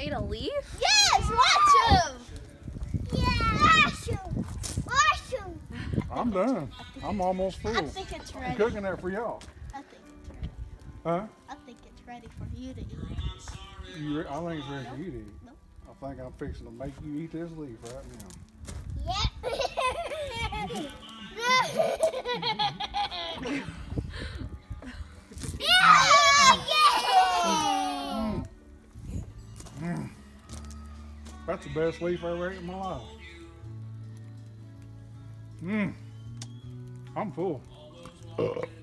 ate a leaf? Yes, watch him. Yeah. Watch him. Watch him. I'm done. I'm almost full. I think it's ready. I'm cooking that for y'all. I think it's ready. Huh? I think it's ready for you to eat. I think it's ready for you to eat. Nope. I think I'm fixing to make you eat this leaf right now. Yep. That's the best leaf I ever ate in my life. I'm full.